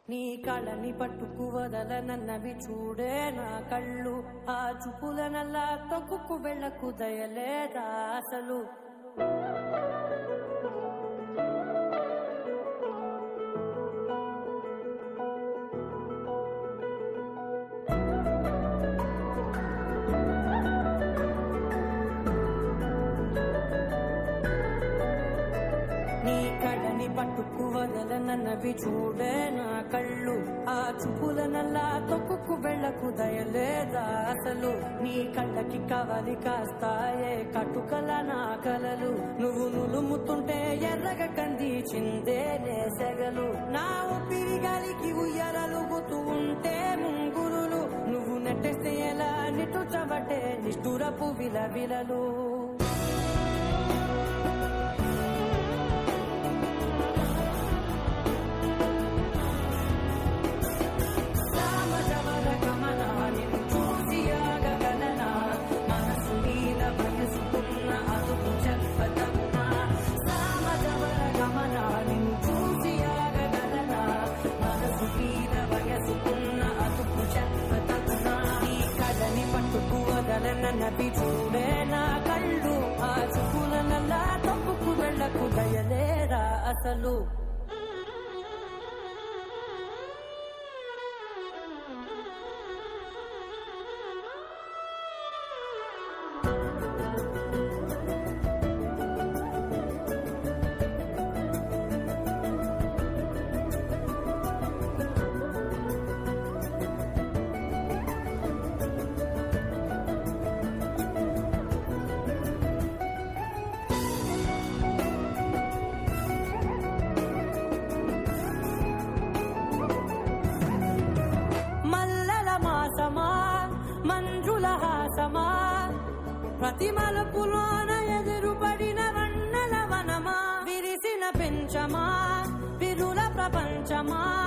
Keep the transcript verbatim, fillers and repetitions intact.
నీ కళని పట్టుకు వదలనన్నవి చూడే నా కళ్ళు, ఆ చూపులనల్లా తొక్కుకు వెళ్ళకు దయలేదా అసలు. నీ కళని పట్టుకు వదలనన్నవి చూడే నా కళ్ళు, ఆ చూపులనల్లా తొక్కుకు వెళ్ళకు దయలేదా అసలు. నీ కళ్ళకి కవలి కాస్తాయే కటుకల నా కలలు, నువ్వు నులుముతుంటే ఎర్రగ కంది చిందే నేసెగలు. నా ఊపిరి గాలికి ఉయ్యరలుగుతూ ఉంటే ముంగురులు, నువ్వు నెట్టేస్తే ఎలా నిట్టుచబట్టే నిష్ఠురపు విలవిలలు. నన్నవి చూడే నా కళ్ళు, ఆ చూపులనల్లా తప్పుకు వెళ్ళకు దయలేరా అసలు. మంజుల హాసమా ప్రతి మలుపులోన ఎదురుపడిన వన్నెల వనమా, విరిసిన పెంచమా విరుల ప్రపంచమా.